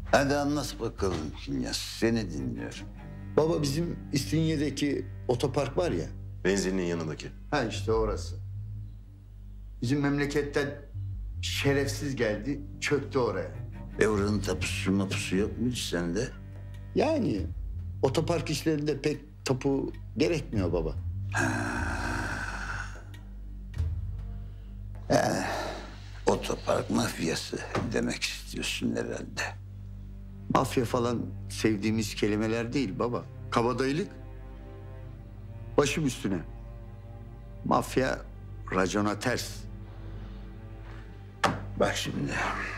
Hadi anlat bakalım Kinyas. Seni dinliyorum. Baba bizim İstinye'deki otopark var ya. Benzinin yanındaki. Ha işte orası. Bizim memleketten şerefsiz geldi, çöktü oraya. Oranın tapusu mapusu yok muydu sende? Yani otopark işlerinde pek tapu gerekmiyor baba. Otopark mafyası demek istiyorsun herhalde. Mafya falan sevdiğimiz kelimeler değil baba. Kabadayılık. Başım üstüne. Mafya racona ters. Bak şimdi.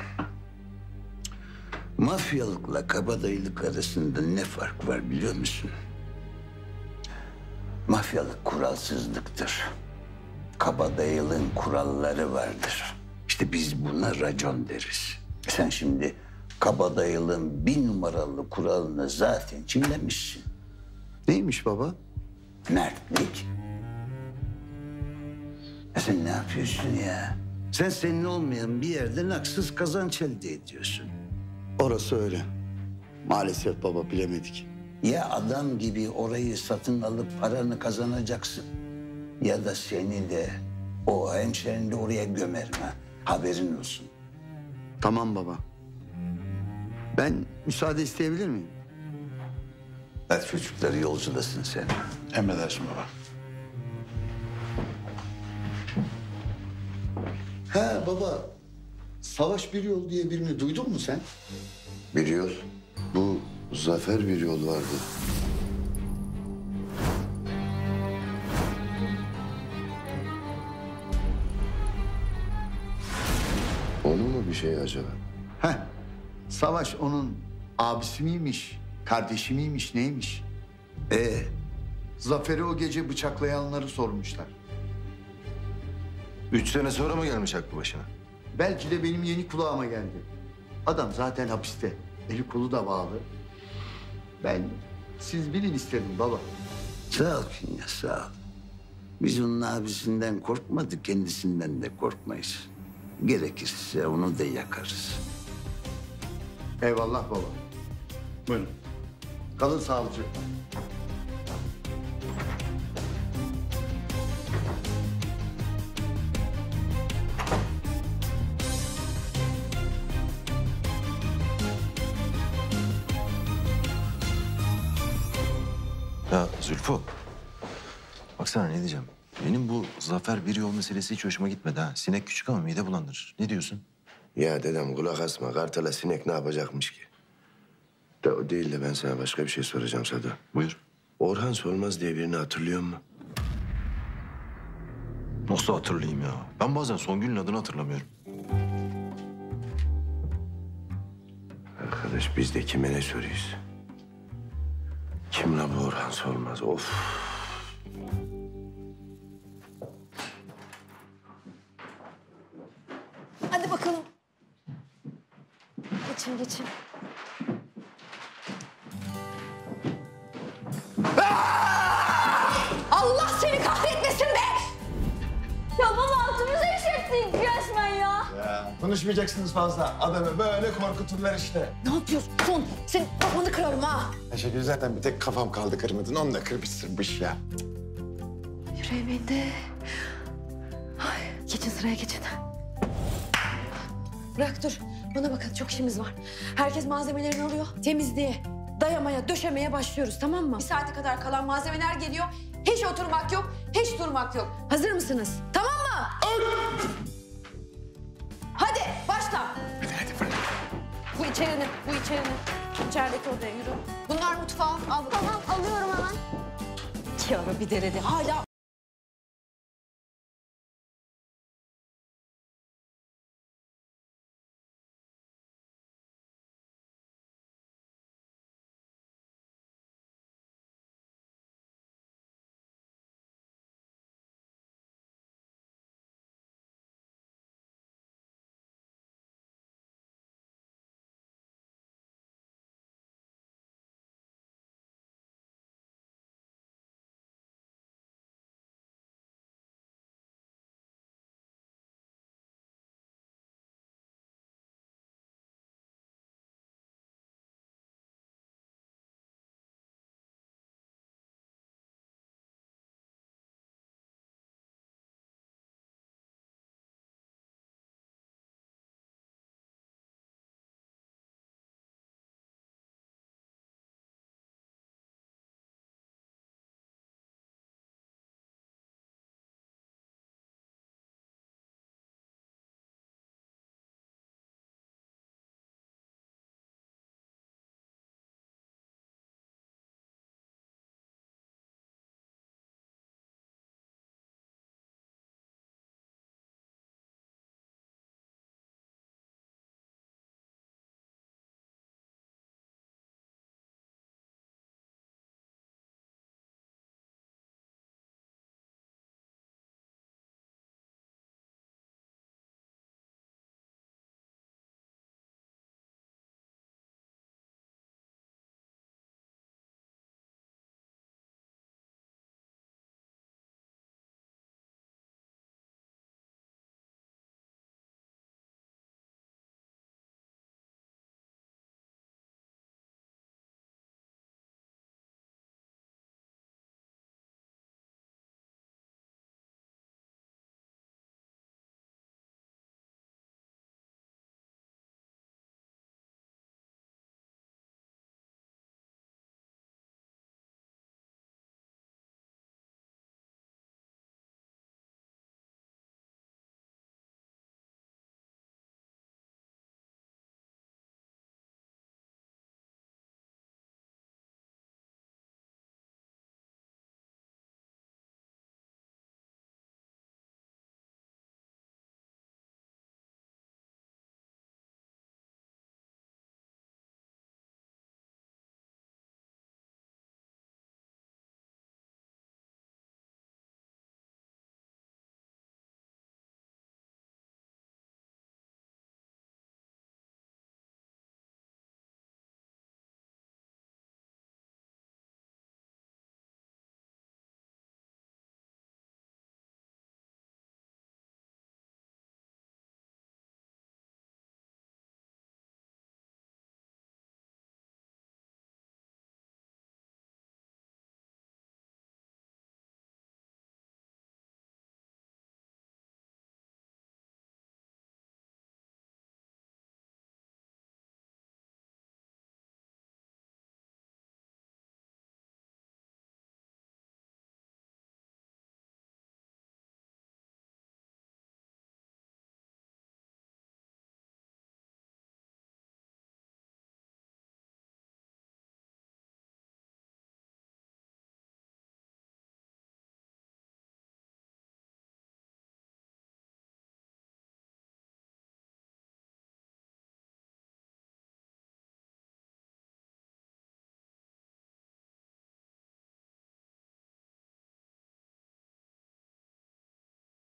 Mafyalıkla kabadayılık arasında ne fark var biliyor musun? Mafyalık kuralsızlıktır. Kabadayılığın kuralları vardır. İşte biz buna racon deriz. Sen şimdi kabadayılığın 1 numaralı kuralını zaten çiğnemişsin. Neymiş baba? Mertlik. Sen ne yapıyorsun ya? Sen senin olmayan bir yerden haksız kazanç elde ediyorsun. Orası öyle. Maalesef baba bilemedik. Ya adam gibi orayı satın alıp paranı kazanacaksın. Ya da seni de o hemşerini de oraya gömerim ha. Haberin olsun. Tamam baba. Ben müsaade isteyebilir miyim? Hadi çocukları yolculasın sen. Emredersin baba. He baba. Savaş Bir Yol diye birini duydun mu sen? Bir yol. Bu Zafer Bir Yol vardı. Onun mu bir şey acaba? Heh. Savaş onun abisi miymiş, kardeşi miymiş, neymiş? Zafer'i o gece bıçaklayanları sormuşlar. 3 sene sonra mı gelmiş aklı başına? Belki de benim yeni kulağıma geldi. Adam zaten hapiste. Eli kolu da bağlı. Ben siz bilin istedim baba. Sağ ol Kinya, sağ ol. Biz onun abisinden korkmadık, kendisinden de korkmayız. Gerekirse onu da yakarız. Eyvallah baba. Buyurun. Kalın sağlıcakla. Ya Zülfü. Baksana ne diyeceğim. Benim bu Zafer Bir Yol meselesi hiç hoşuma gitmedi ha. Sinek küçük ama mide bulandırır. Ne diyorsun? Ya dedem kulak asma. Kartal'a sinek ne yapacakmış ki? De o değil de ben sana başka bir şey soracağım Sado. Buyur. Orhan Solmaz diye birini hatırlıyor musun? Nasıl hatırlayayım ya? Ben bazen Songül'ün adını hatırlamıyorum. Arkadaş biz de kime ne soruyoruz? Kim la bu Orhan Solmaz? Of. Hadi bakalım. Geçin, geçin. Allah seni kahretmesin be! Ya baba altımıza işlettik resmen ya. Ya konuşmayacaksınız fazla. Adamı böyle korkuturlar işte. Ne yapıyorsun? Senin kafanı kırarım ha. Ayşegül zaten bir tek kafam kaldı kırmadın. Onu da kırmışsınmış ya. Yüreğime de. Ay, geçin sıraya geçin. Bırak dur. Bana bakın çok işimiz var. Herkes malzemelerini alıyor. Temizliğe, dayamaya, döşemeye başlıyoruz tamam mı? Bir saate kadar kalan malzemeler geliyor. Hiç oturmak yok, hiç durmak yok. Hazır mısınız? Tamam mı? Hadi başla. Hadi fırla. Bu içerinin, bu içerinin. İçerideki odaya yürü. Bunlar mutfağa. Al bakalım. Tamam alıyorum hemen. Ya bir derede hala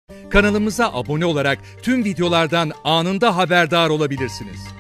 Kanalımıza abone olarak tüm videolardan anında haberdar olabilirsiniz.